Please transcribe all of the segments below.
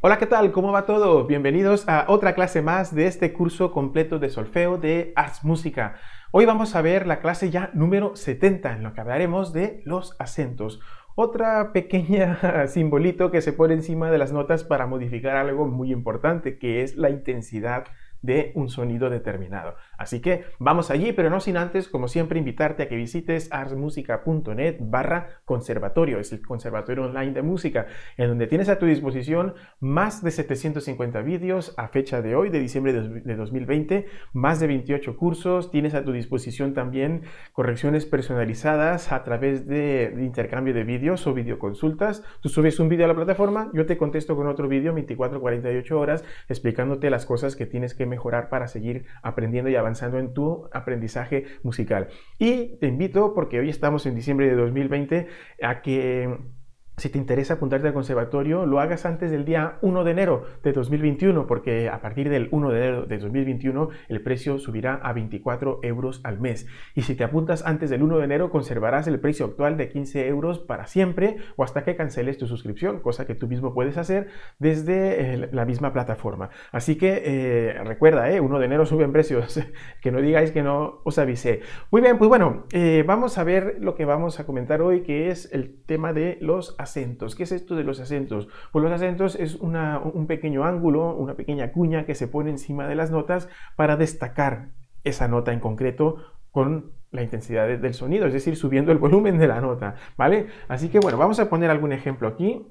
Hola, ¿qué tal? ¿Cómo va todo? Bienvenidos a otra clase más de este curso completo de solfeo de Ars Música. Hoy vamos a ver la clase ya número 70, en la que hablaremos de los acentos. Otra pequeña simbolito que se pone encima de las notas para modificar algo muy importante, que es la intensidad de un sonido determinado. Así que vamos allí, pero no sin antes, como siempre, invitarte a que visites arsmusica.net/conservatorio. Es el conservatorio online de música, en donde tienes a tu disposición más de 750 vídeos a fecha de hoy, de diciembre de 2020, más de 28 cursos. Tienes a tu disposición también correcciones personalizadas a través de intercambio de vídeos o videoconsultas. Tú subes un vídeo a la plataforma, yo te contesto con otro vídeo 24-48 horas explicándote las cosas que tienes que mejorar para seguir aprendiendo y avanzando en tu aprendizaje musical. Y te invito, porque hoy estamos en diciembre de 2020, a que si te interesa apuntarte al conservatorio, lo hagas antes del día 1 de enero de 2021, porque a partir del 1 de enero de 2021 el precio subirá a 24 euros al mes. Y si te apuntas antes del 1 de enero, conservarás el precio actual de 15 euros para siempre o hasta que canceles tu suscripción, cosa que tú mismo puedes hacer desde la misma plataforma. Así que recuerda, 1 de enero suben precios, que no digáis que no os avisé. Muy bien, pues bueno, vamos a ver lo que vamos a comentar hoy, que es el tema de los acentos. ¿Qué es esto de los acentos? Pues los acentos es un pequeño ángulo, una pequeña cuña que se pone encima de las notas para destacar esa nota en concreto con la intensidad del sonido, es decir, subiendo el volumen de la nota, ¿vale? Así que bueno, vamos a poner algún ejemplo aquí.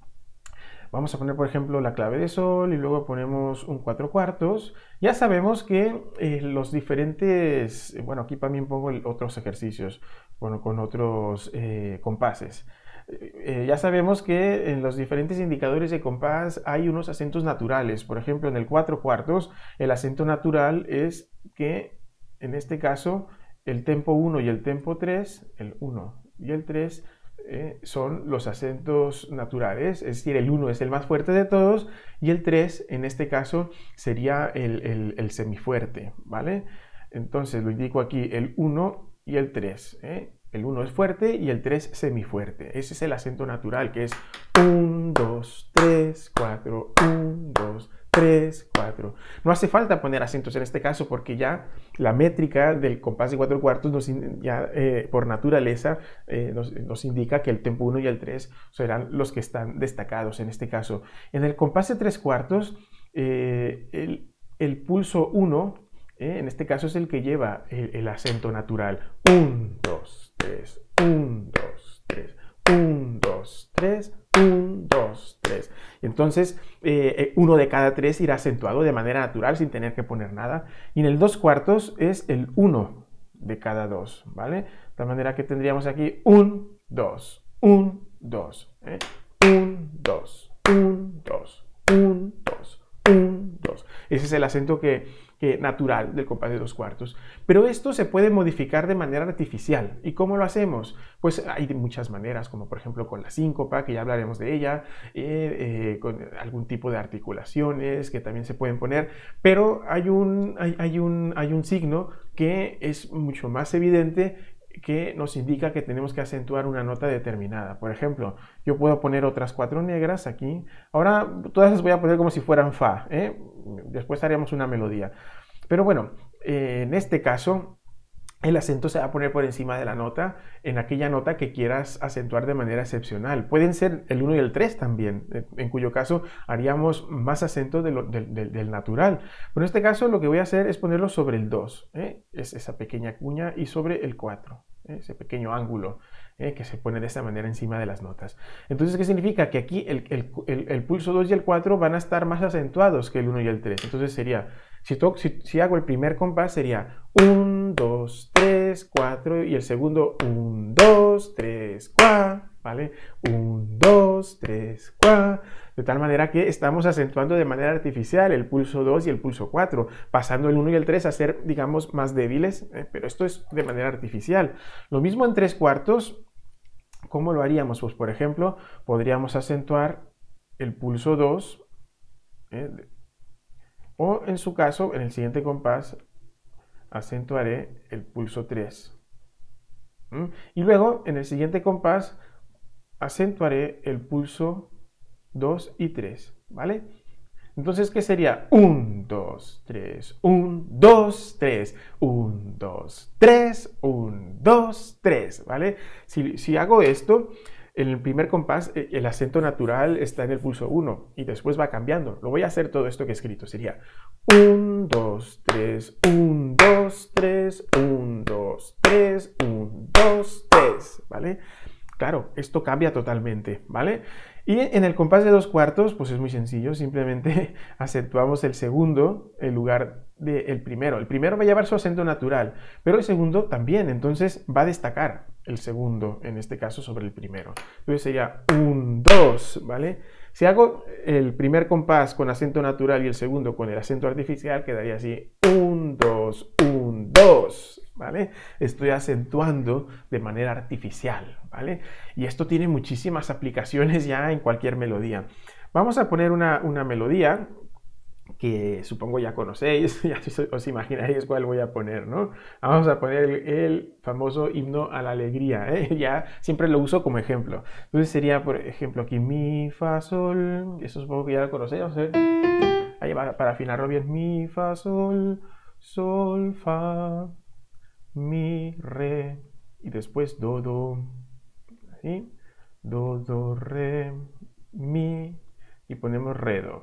Vamos a poner, por ejemplo, la clave de sol y luego ponemos un 4/4. Ya sabemos que los diferentes, bueno, aquí también pongo otros ejercicios, bueno, con otros compases. Ya sabemos que en los diferentes indicadores de compás hay unos acentos naturales. Por ejemplo, en el 4/4, el acento natural es que, en este caso, el tempo 1 y el tempo 3, el 1 y el 3, son los acentos naturales, es decir, el 1 es el más fuerte de todos y el 3 en este caso sería el semifuerte, ¿vale? Entonces lo indico aquí, el 1 y el 3, el 1 es fuerte y el 3 semifuerte. Ese es el acento natural, que es 1, 2, 3, 4, 1, 2, 3, 4. No hace falta poner acentos en este caso porque ya la métrica del compás de 4/4 por naturaleza nos indica que el tempo 1 y el 3 serán los que están destacados en este caso. En el compás de 3/4, el pulso 1, en este caso es el que lleva el acento natural. 1, 2, 3, 1, 2, 3, 1, 2, 3, 1, 2, 3. Entonces, uno de cada tres irá acentuado de manera natural sin tener que poner nada. Y en el 2/4 es el 1 de cada dos, ¿vale? De tal manera que tendríamos aquí 1, 2, 1, 2, 1, 2, 1, 2, 1, 2, 1, 2. Ese es el acento natural del compás de 2/4. Pero esto se puede modificar de manera artificial. ¿Y cómo lo hacemos? Pues hay de muchas maneras, como por ejemplo con la síncopa, que ya hablaremos de ella, con algún tipo de articulaciones que también se pueden poner, pero hay un signo que es mucho más evidente, que nos indica que tenemos que acentuar una nota determinada. Por ejemplo, yo puedo poner otras 4 negras aquí. Ahora todas las voy a poner como si fueran fa, después haríamos una melodía. Pero bueno, en este caso el acento se va a poner por encima de la nota en aquella nota que quieras acentuar de manera excepcional. Pueden ser el 1 y el 3 también, en cuyo caso haríamos más acento del natural. Pero en este caso lo que voy a hacer es ponerlo sobre el 2, es esa pequeña cuña, y sobre el 4, ese pequeño ángulo que se pone de esta manera encima de las notas. Entonces, ¿qué significa? Que aquí el pulso 2 y el 4 van a estar más acentuados que el 1 y el 3. Entonces sería, si hago el primer compás, sería 1, 2, 3, 4, y el segundo 1, 2, 3, 4, ¿vale? 1, 2, 3, 4, de tal manera que estamos acentuando de manera artificial el pulso 2 y el pulso 4, pasando el 1 y el 3 a ser, digamos, más débiles, pero esto es de manera artificial. Lo mismo en 3/4. ¿Cómo lo haríamos? Pues por ejemplo, podríamos acentuar el pulso 2, o en su caso, en el siguiente compás, acentuaré el pulso 3. Y luego, en el siguiente compás, acentuaré el pulso 2 y 3, ¿vale? Entonces, ¿qué sería? 1, 2, 3, 1, 2, 3, 1, 2, 3, 1, 2, 3, ¿vale? Si hago esto, en el primer compás el acento natural está en el pulso 1 y después va cambiando. Lo voy a hacer todo esto que he escrito. Sería 1, 2, 3, 1, 2, 3, 1, 2, 3, 1, 2, 3, ¿vale? Claro, esto cambia totalmente, ¿vale? Y en el compás de 2/4, pues es muy sencillo, simplemente acentuamos el segundo en lugar del primero. El primero va a llevar su acento natural, pero el segundo también, entonces va a destacar el segundo, en este caso, sobre el primero. Entonces sería 1, 2, ¿vale? Si hago el primer compás con acento natural y el segundo con el acento artificial, quedaría así 1, 2, 1, 2. ¿Vale? Estoy acentuando de manera artificial, ¿vale? Y esto tiene muchísimas aplicaciones ya en cualquier melodía. Vamos a poner una melodía que supongo ya conocéis, ya os imaginaréis cuál voy a poner, ¿no? Vamos a poner el famoso himno a la alegría, ¿eh? Ya siempre lo uso como ejemplo. Entonces sería, por ejemplo, aquí mi, fa, sol, eso supongo que ya lo conocéis, ahí va, para afinarlo bien, mi, fa, sol, fa, mi, re, y después do, do, ¿sí? Do, re, mi, y ponemos re, do,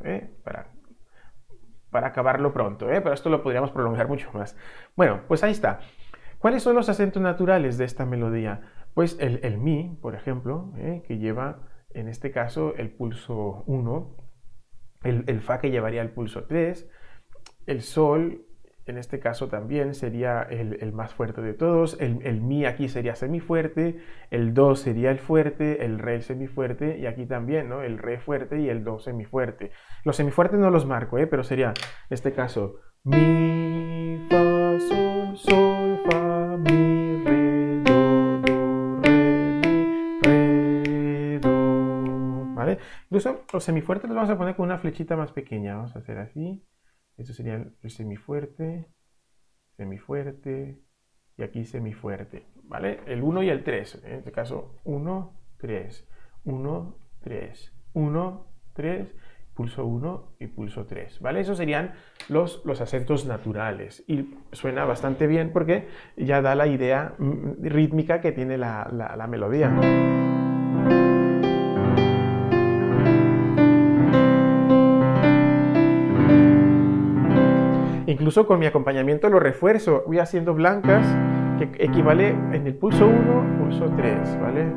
para acabarlo pronto, pero esto lo podríamos prolongar mucho más. Bueno, pues ahí está. ¿Cuáles son los acentos naturales de esta melodía? Pues el mi, por ejemplo, que lleva, en este caso, el pulso 1, el fa que llevaría el pulso 3, el sol, en este caso también sería el más fuerte de todos, el mi aquí sería semifuerte, el do sería el fuerte, el re el semifuerte y aquí también, ¿no? El re fuerte y el do semifuerte. Los semifuertes no los marco, pero sería, en este caso, mi, fa, sol, fa, mi, re, do, re, do, ¿vale? Incluso los semifuertes los vamos a poner con una flechita más pequeña, vamos a hacer así. Esto sería el semifuerte, semifuerte y aquí semifuerte, ¿vale? El 1 y el 3, en este caso 1, 3, 1, 3, 1, 3, pulso 1 y pulso 3, ¿vale? Esos serían los acentos naturales y suena bastante bien porque ya da la idea rítmica que tiene la melodía. Incluso con mi acompañamiento lo refuerzo, voy haciendo blancas, que equivale en el pulso 1, pulso 3, ¿vale?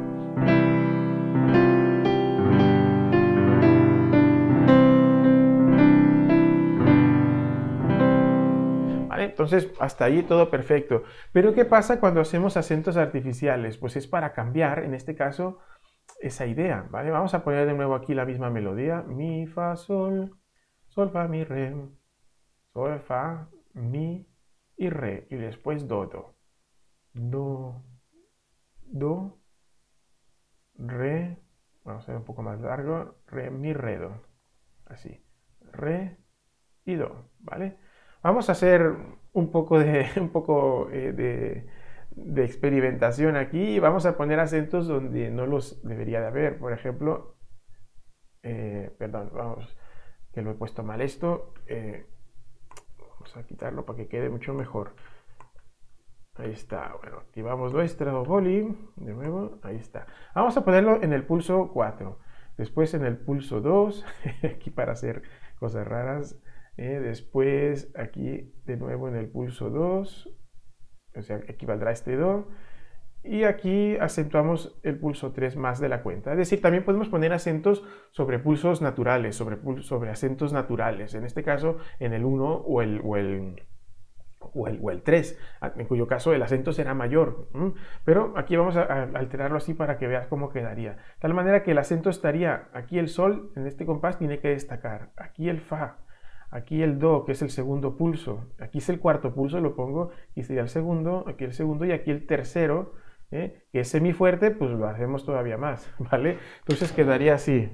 ¿Vale? Entonces, hasta ahí todo perfecto. Pero ¿qué pasa cuando hacemos acentos artificiales? Pues es para cambiar, en este caso, esa idea, ¿vale? Vamos a poner de nuevo aquí la misma melodía. Mi, fa, sol, fa, mi, re, sol, fa, mi y re, y después do, do. Do, do, re, vamos a hacer un poco más largo, re, mi, re, do. Así, re y do, ¿vale? Vamos a hacer un poco de experimentación aquí y vamos a poner acentos donde no los debería de haber. Por ejemplo, perdón, vamos, que lo he puesto mal esto. Vamos a quitarlo para que quede mucho mejor. Ahí está. Bueno, activamos nuestro boli. De nuevo, ahí está. Vamos a ponerlo en el pulso 4. Después en el pulso 2. Aquí para hacer cosas raras. Después aquí de nuevo en el pulso 2. O sea, equivaldrá a este do. Y aquí acentuamos el pulso 3 más de la cuenta. Es decir, también podemos poner acentos sobre pulsos naturales, sobre acentos naturales. En este caso, en el 1 o el 3, en cuyo caso el acento será mayor. Pero aquí vamos a alterarlo así para que veas cómo quedaría. De tal manera que el acento estaría, aquí el sol, en este compás tiene que destacar. Aquí el fa, aquí el do, que es el segundo pulso. Aquí es el cuarto pulso, lo pongo, y sería el segundo, aquí el segundo y aquí el tercero. Que es semifuerte, pues lo hacemos todavía más, ¿vale? Entonces quedaría así.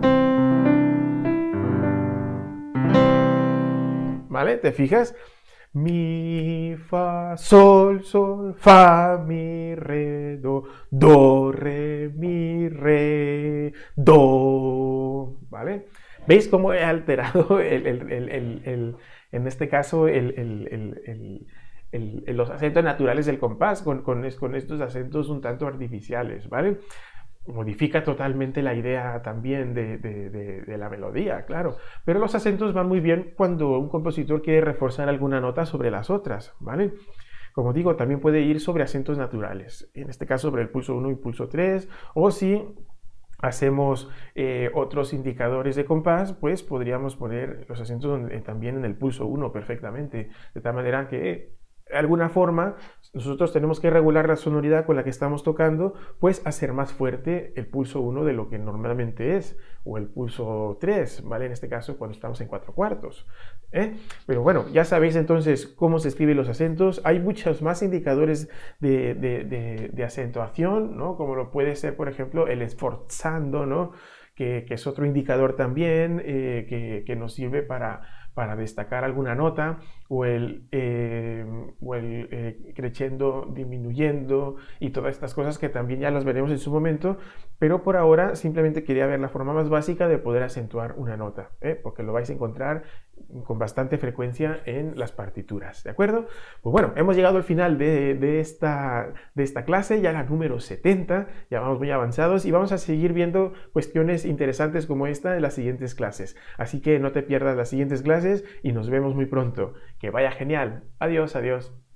¿Vale? ¿Te fijas? mi, fa, sol, sol, fa, mi, re, do, re, mi, re, do, ¿vale? ¿Veis cómo he alterado en este caso los acentos naturales del compás con estos acentos un tanto artificiales, ¿vale? Modifica totalmente la idea también de la melodía, claro. Pero los acentos van muy bien cuando un compositor quiere reforzar alguna nota sobre las otras, ¿vale? Como digo, también puede ir sobre acentos naturales, en este caso sobre el pulso 1 y pulso 3, o si hacemos otros indicadores de compás, pues podríamos poner los acentos también en el pulso 1 perfectamente, de tal manera que de alguna forma nosotros tenemos que regular la sonoridad con la que estamos tocando, pues hacer más fuerte el pulso 1 de lo que normalmente es, o el pulso 3, ¿vale? En este caso cuando estamos en 4/4. Pero bueno, ya sabéis entonces cómo se escriben los acentos. Hay muchos más indicadores de acentuación, ¿no? Como lo puede ser, por ejemplo, el sforzando, ¿no? Que es otro indicador también que nos sirve para destacar alguna nota, o el crescendo, disminuyendo, y todas estas cosas que también ya las veremos en su momento, pero por ahora simplemente quería ver la forma más básica de poder acentuar una nota, porque lo vais a encontrar con bastante frecuencia en las partituras, ¿de acuerdo? Pues bueno, hemos llegado al final de esta clase, ya la número 70, ya vamos muy avanzados y vamos a seguir viendo cuestiones interesantes como esta en las siguientes clases. Así que no te pierdas las siguientes clases y nos vemos muy pronto. Que vaya genial. Adiós, adiós.